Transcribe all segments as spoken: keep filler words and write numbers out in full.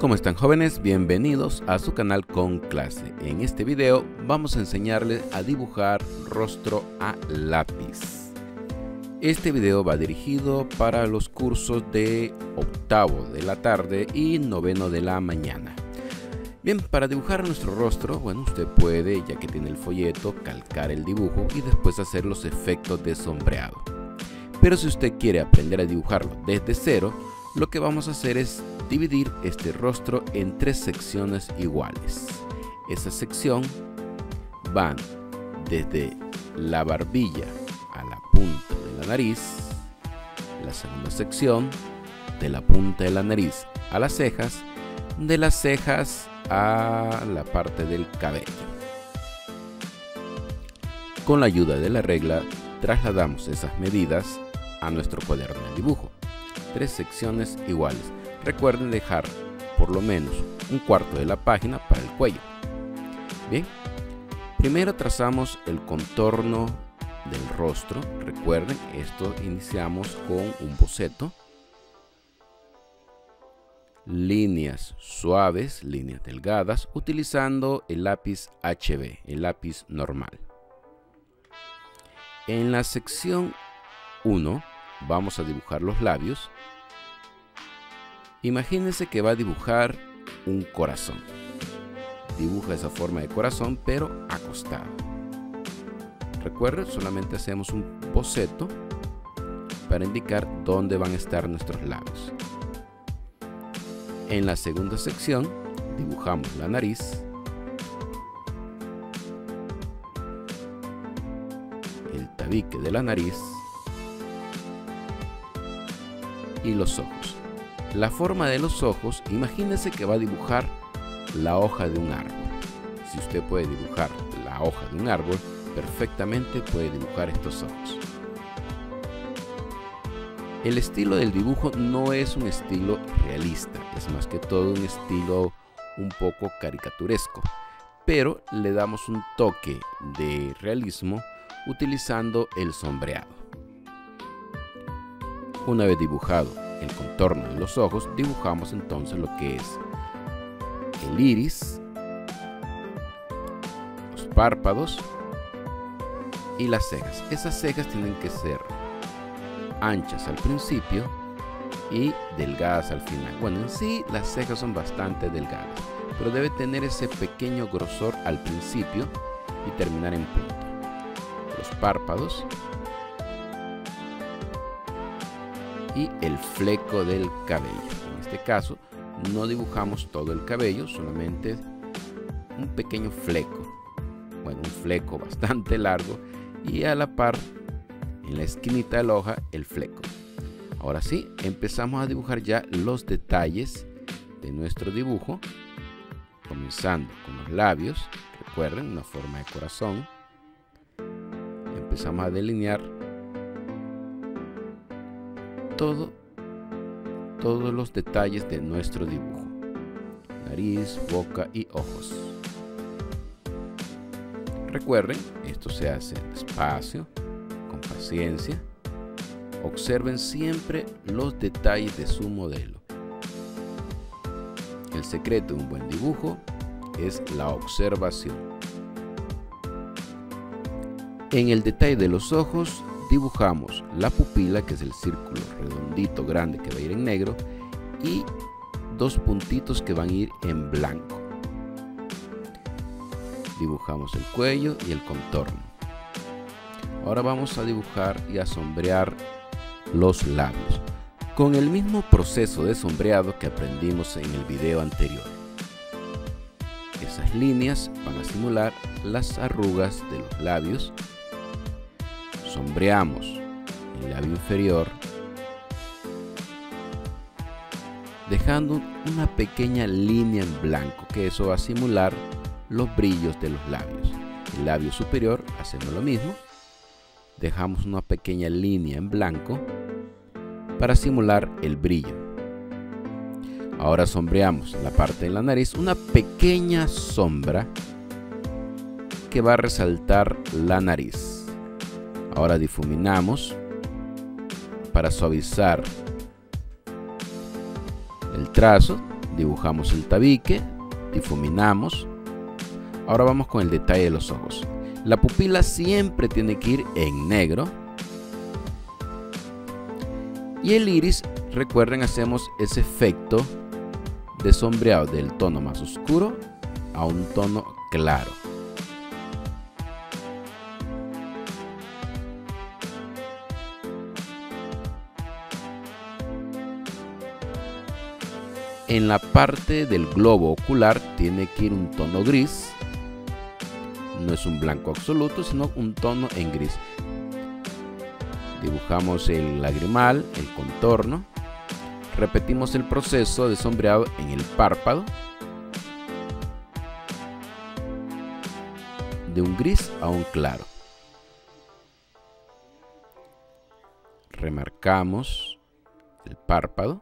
¿Cómo están, jóvenes? Bienvenidos a su canal Con Clase. En este video vamos a enseñarles a dibujar rostro a lápiz. Este video va dirigido para los cursos de octavo de la tarde y noveno de la mañana. Bien, para dibujar nuestro rostro, bueno, usted puede, ya que tiene el folleto, calcar el dibujo y después hacer los efectos de sombreado. Pero si usted quiere aprender a dibujarlo desde cero, lo que vamos a hacer es dividir este rostro en tres secciones iguales. Esa sección van desde la barbilla a la punta de la nariz. La segunda sección de la punta de la nariz a las cejas. De las cejas a la parte del cabello. Con la ayuda de la regla trasladamos esas medidas a nuestro cuaderno de dibujo. Tres secciones iguales. Recuerden dejar por lo menos un cuarto de la página para el cuello. Bien, primero trazamos el contorno del rostro. Recuerden, esto iniciamos con un boceto. Líneas suaves, líneas delgadas, utilizando el lápiz H B, el lápiz normal. En la sección uno vamos a dibujar los labios. Imagínense que va a dibujar un corazón. Dibuja esa forma de corazón, pero acostado. Recuerden, solamente hacemos un boceto para indicar dónde van a estar nuestros labios. En la segunda sección dibujamos la nariz, el tabique de la nariz y los ojos. La forma de los ojos, imagínense que va a dibujar la hoja de un árbol. Si usted puede dibujar la hoja de un árbol, perfectamente puede dibujar estos ojos. El estilo del dibujo no es un estilo realista, es más que todo un estilo un poco caricaturesco, pero le damos un toque de realismo utilizando el sombreado. Una vez dibujado el contorno de los ojos, dibujamos entonces lo que es el iris, los párpados y las cejas. Esas cejas tienen que ser anchas al principio y delgadas al final. Bueno, en sí las cejas son bastante delgadas, pero debe tener ese pequeño grosor al principio y terminar en punta. Los párpados y el fleco del cabello. En este caso no dibujamos todo el cabello, solamente un pequeño fleco. Bueno, un fleco bastante largo y a la par en la esquinita de la hoja el fleco. Ahora sí, empezamos a dibujar ya los detalles de nuestro dibujo, comenzando con los labios. Recuerden, una forma de corazón. Empezamos a delinear todo, todos los detalles de nuestro dibujo: nariz, boca y ojos. Recuerden, esto se hace despacio, con paciencia. Observen siempre los detalles de su modelo. El secreto de un buen dibujo es la observación. En el detalle de los ojos dibujamos la pupila, que es el círculo redondito grande que va a ir en negro, y dos puntitos que van a ir en blanco. Dibujamos el cuello y el contorno. Ahora vamos a dibujar y a sombrear los labios con el mismo proceso de sombreado que aprendimos en el video anterior. Esas líneas van a simular las arrugas de los labios. Sombreamos el labio inferior, dejando una pequeña línea en blanco, que eso va a simular los brillos de los labios. El labio superior hacemos lo mismo, dejamos una pequeña línea en blanco para simular el brillo. Ahora sombreamos la parte de la nariz, una pequeña sombra que va a resaltar la nariz. Ahora difuminamos para suavizar el trazo Dibujamos el tabique, difuminamos. Ahora vamos con el detalle de los ojos. La pupila siempre tiene que ir en negro. Y el iris, recuerden, hacemos ese efecto de sombreado del tono más oscuro a un tono claro. En la parte del globo ocular tiene que ir un tono gris. No es un blanco absoluto, sino un tono en gris. Dibujamos el lagrimal, el contorno. Repetimos el proceso de sombreado en el párpado. De un gris a un claro. Remarcamos el párpado.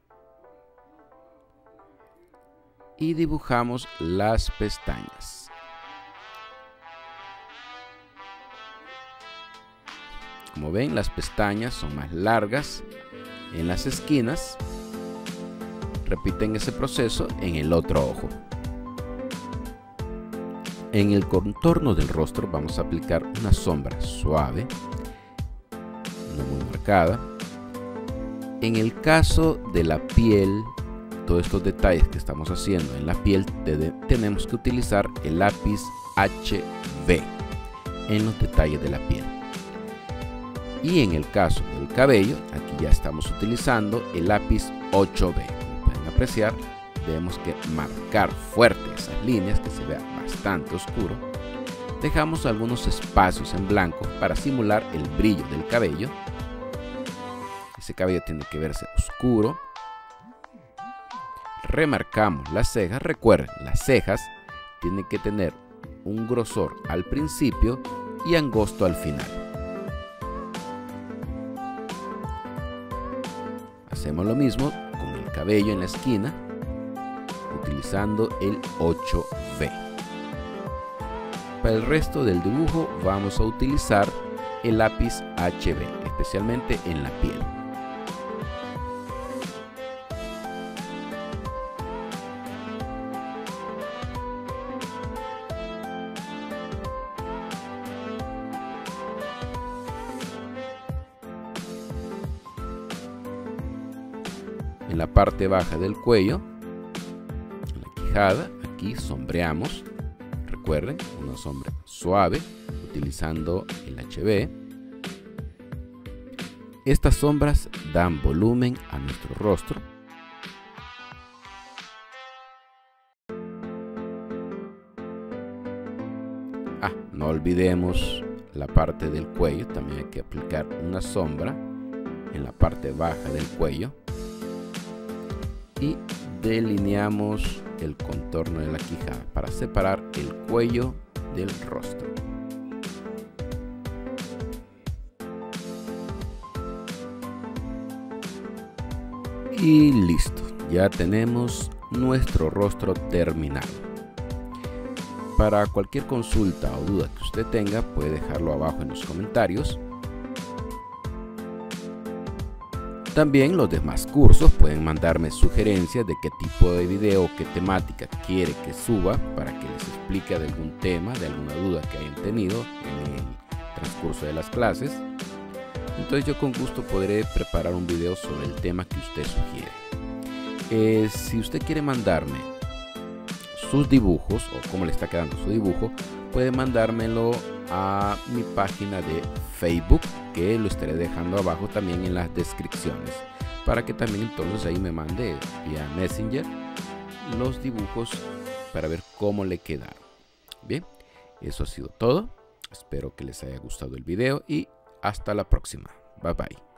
Y dibujamos las pestañas. Como ven, las pestañas son más largas en las esquinas. Repiten ese proceso en el otro ojo. En el contorno del rostro vamos a aplicar una sombra suave, no muy marcada. En el caso de la piel, todos estos detalles que estamos haciendo en la piel, tenemos que utilizar el lápiz H B en los detalles de la piel. Y en el caso del cabello, aquí ya estamos utilizando el lápiz ocho B. Como pueden apreciar, debemos que marcar fuerte esas líneas, que se vea bastante oscuro. Dejamos algunos espacios en blanco para simular el brillo del cabello. Ese cabello tiene que verse oscuro. Remarcamos las cejas. Recuerden, las cejas tienen que tener un grosor al principio y angosto al final. Hacemos lo mismo con el cabello en la esquina, utilizando el ocho B. Para el resto del dibujo vamos a utilizar el lápiz H B, especialmente en la piel. En la parte baja del cuello, en la quijada, aquí sombreamos. Recuerden, una sombra suave utilizando el H B. Estas sombras dan volumen a nuestro rostro. Ah, no olvidemos la parte del cuello. También hay que aplicar una sombra en la parte baja del cuello. Y delineamos el contorno de la quijada para separar el cuello del rostro. Y listo, ya tenemos nuestro rostro terminado. Para cualquier consulta o duda que usted tenga, puede dejarlo abajo en los comentarios. También los demás cursos pueden mandarme sugerencias de qué tipo de video o qué temática quiere que suba para que les explique de algún tema, de alguna duda que hayan tenido en el transcurso de las clases. Entonces yo con gusto podré preparar un video sobre el tema que usted sugiere. Eh, si usted quiere mandarme sus dibujos o cómo le está quedando su dibujo, puede mandármelo a mi página de Facebook, que lo estaré dejando abajo también en las descripciones, para que también entonces ahí me mande vía Messenger los dibujos para ver cómo le quedaron. Bien, eso ha sido todo. Espero que les haya gustado el video y hasta la próxima. Bye bye.